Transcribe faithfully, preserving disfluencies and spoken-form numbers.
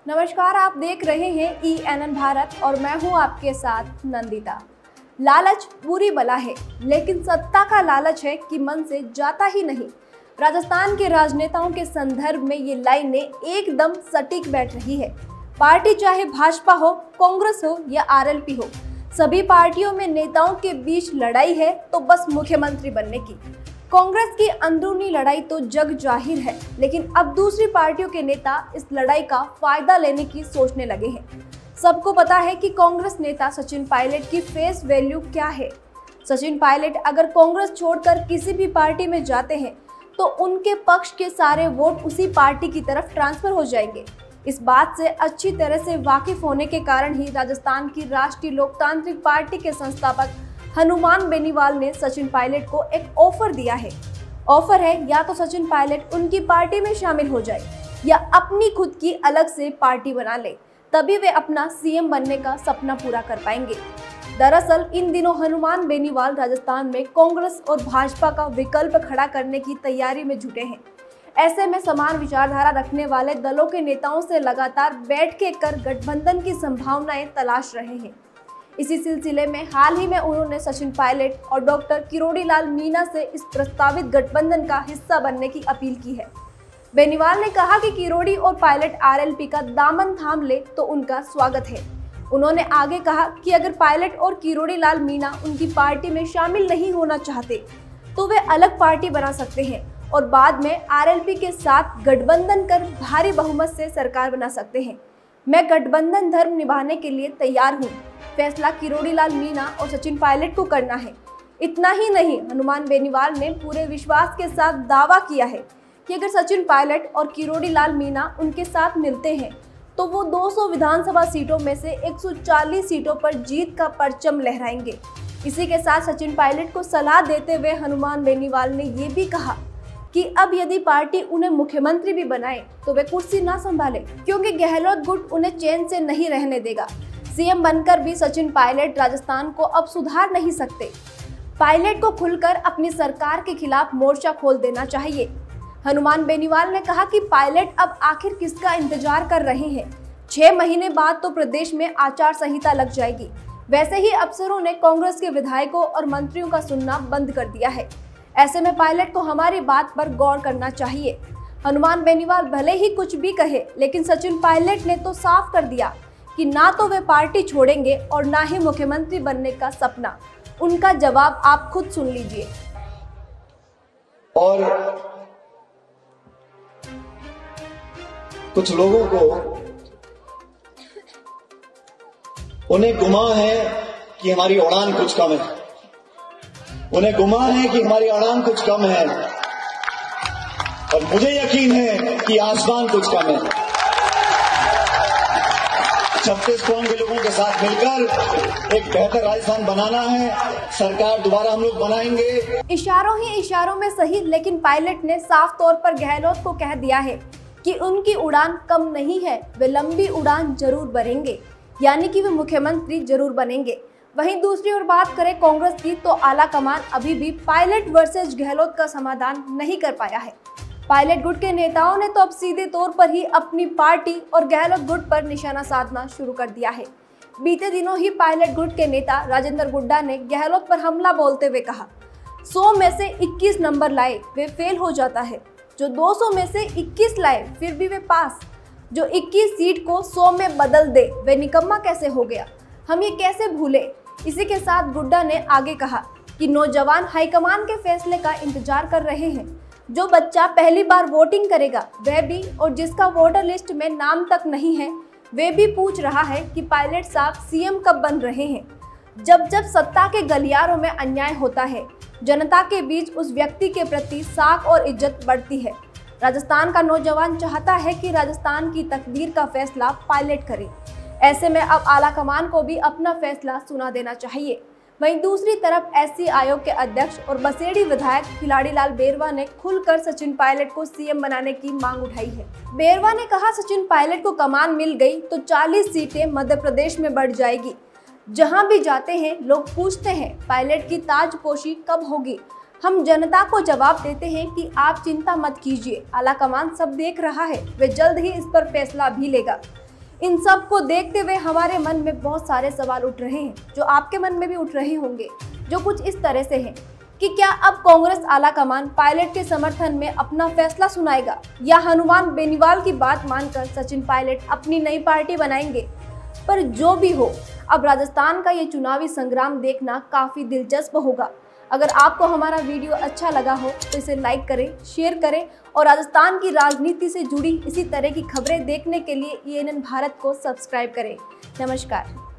नमस्कार, आप देख रहे हैं ई एन एन भारत और मैं हूं आपके साथ नंदिता। लालच बुरी बला है, लेकिन सत्ता का लालच है कि मन से जाता ही नहीं। राजस्थान के राजनेताओं के संदर्भ में ये लाइनें एकदम सटीक बैठ रही है। पार्टी चाहे भाजपा हो, कांग्रेस हो या आर एल पी हो, सभी पार्टियों में नेताओं के बीच लड़ाई है तो बस मुख्यमंत्री बनने की। कांग्रेस की अंदरूनी लड़ाई तो जग जाहिर है, लेकिन अब दूसरी पार्टियों के नेता इस लड़ाई का फायदा लेने की सोचने लगे हैं। सबको पता है कि कांग्रेस नेता सचिन पायलट की फेस वैल्यू क्या है। सचिन पायलट अगर कांग्रेस छोड़कर किसी भी पार्टी में जाते हैं तो उनके पक्ष के सारे वोट उसी पार्टी की तरफ ट्रांसफर हो जाएंगे। इस बात से अच्छी तरह से वाकिफ होने के कारण ही राजस्थान की राष्ट्रीय लोकतांत्रिक पार्टी के संस्थापक हनुमान बेनीवाल ने सचिन पायलट को एक ऑफर दिया है। ऑफर है या तो सचिन पायलट उनकी पार्टी में शामिल हो जाए या अपनी खुद की अलग से पार्टी बना ले, तभी वे अपना सी एम बनने का सपना पूरा कर पाएंगे। दरअसल इन दिनों हनुमान बेनीवाल राजस्थान में कांग्रेस और भाजपा का विकल्प खड़ा करने की तैयारी में जुटे हैं। ऐसे में समान विचारधारा रखने वाले दलों के नेताओं से लगातार बैठ के कर गठबंधन की संभावनाएं तलाश रहे हैं। इसी सिलसिले में हाल ही में उन्होंने सचिन पायलट और डॉक्टर किरोड़ी लाल मीणा से इस प्रस्तावित गठबंधन का हिस्सा बनने की अपील की है। बेनीवाल ने कहा कि किरोड़ी और पायलट आर एल पी का दामन थाम ले तो उनका स्वागत है। उन्होंने आगे कहा कि अगर पायलट और किरोड़ी लाल मीणा उनकी पार्टी में शामिल नहीं होना चाहते तो वे अलग पार्टी बना सकते हैं और बाद में आर एल पी के साथ गठबंधन कर भारी बहुमत से सरकार बना सकते हैं। मैं गठबंधन धर्म निभाने के लिए तैयार हूँ। फैसला किरोड़ी लाल मीणा और सचिन पायलट को करना है। इतना ही नहीं, हनुमान बेनीवाल ने पूरे विश्वास के साथ दावा किया है कि अगर सचिन पायलट और किरोड़ी लाल मीणा उनके साथ मिलते हैं तो वो दो सौ विधानसभा सीटों में से एक सौ चालीस सीटों पर जीत का परचम लहराएंगे। इसी के साथ सचिन पायलट को सलाह देते हुए हनुमान बेनीवाल ने ये भी कहा कि अब यदि पार्टी उन्हें मुख्यमंत्री भी बनाए तो वे कुर्सी ना संभाले, क्योंकि गहलोत गुट उन्हें चैन से नहीं रहने देगा। सी एम बनकर भी सचिन पायलट राजस्थान को अब सुधार नहीं सकते। पायलट को खुलकर अपनी सरकार के खिलाफ मोर्चा खोल देना चाहिए। हनुमान बेनीवाल ने कहा कि पायलट अब आखिर किसका इंतजार कर रहे हैं। छह महीने बाद तो प्रदेश में आचार संहिता लग जाएगी। वैसे ही अफसरों ने कांग्रेस के विधायकों और मंत्रियों का सुनना बंद कर दिया है। ऐसे में पायलट को हमारी बात पर गौर करना चाहिए। हनुमान बेनीवाल भले ही कुछ भी कहे, लेकिन सचिन पायलट ने तो साफ कर दिया कि ना तो वे पार्टी छोड़ेंगे और ना ही मुख्यमंत्री बनने का सपना। उनका जवाब आप खुद सुन लीजिए। और कुछ लोगों को उन्हें गुमा है कि हमारी उड़ान कुछ कम है, उन्हें गुमा है कि हमारी उड़ान कुछ कम है, और मुझे यकीन है कि आसमान कुछ कम है। छत्तीस कौम के लोगों के साथ मिलकर एक बेहतर राजस्थान बनाना है। सरकार दोबारा हम लोग बनाएंगे। इशारों ही इशारों में सही, लेकिन पायलट ने साफ तौर पर गहलोत को कह दिया है कि उनकी उड़ान कम नहीं है, वे लंबी उड़ान जरूर भरेंगे, यानी कि वे मुख्यमंत्री जरूर बनेंगे। वहीं दूसरी ओर बात करें कांग्रेस की, तो आला कमान अभी भी पायलट वर्सेस गहलोत का समाधान नहीं कर पाया है। पायलट गुट के नेताओं ने तो अब सीधे तौर पर ही अपनी पार्टी और गहलोत गुट पर निशाना साधना शुरू कर दिया है। बीते दिनों ही पायलट गुट के नेता राजेंद्र गुड्डा ने गहलोत पर हमला बोलते हुए कहा, सौ में से इक्कीस नंबर लाए वे फेल हो जाता है, जो दो सौ में से इक्कीस लाए फिर भी वे पास, जो इक्कीस सीट को सौ में बदल दे वे निकम्मा कैसे हो गया, हम ये कैसे भूले। इसी के साथ गुड्डा ने आगे कहा कि नौजवान हाईकमान के फैसले का इंतजार कर रहे हैं। जो बच्चा पहली बार वोटिंग करेगा वह भी, और जिसका वोटर लिस्ट में नाम तक नहीं है वे भी पूछ रहा है कि पायलट साहब सी एम कब बन रहे हैं। जब जब सत्ता के गलियारों में अन्याय होता है, जनता के बीच उस व्यक्ति के प्रति साख और इज्जत बढ़ती है। राजस्थान का नौजवान चाहता है कि राजस्थान की तकदीर का फैसला पायलट करे। ऐसे में अब आला कमान को भी अपना फैसला सुना देना चाहिए। वहीं दूसरी तरफ एस सी आयोग के अध्यक्ष और बसेड़ी विधायक खिलाड़ी लाल बेरवा ने खुलकर सचिन पायलट को सी एम बनाने की मांग उठाई है। बेरवा ने कहा, सचिन पायलट को कमान मिल गई तो चालीस सीटें मध्य प्रदेश में बढ़ जाएगी। जहां भी जाते हैं लोग पूछते हैं पायलट की ताजपोशी कब होगी। हम जनता को जवाब देते हैं कि आप चिंता मत कीजिए, आला कमान सब देख रहा है, वे जल्द ही इस पर फैसला भी लेगा। इन सब को देखते हुए हमारे मन में बहुत सारे सवाल उठ रहे हैं, जो आपके मन में भी उठ रहे होंगे, जो कुछ इस तरह से हैं कि क्या अब कांग्रेस आलाकमान पायलट के समर्थन में अपना फैसला सुनाएगा या हनुमान बेनीवाल की बात मानकर सचिन पायलट अपनी नई पार्टी बनाएंगे। पर जो भी हो, अब राजस्थान का ये चुनावी संग्राम देखना काफी दिलचस्प होगा। अगर आपको हमारा वीडियो अच्छा लगा हो तो इसे लाइक करें, शेयर करें और राजस्थान की राजनीति से जुड़ी इसी तरह की खबरें देखने के लिए ई एन एन भारत को सब्सक्राइब करें। नमस्कार।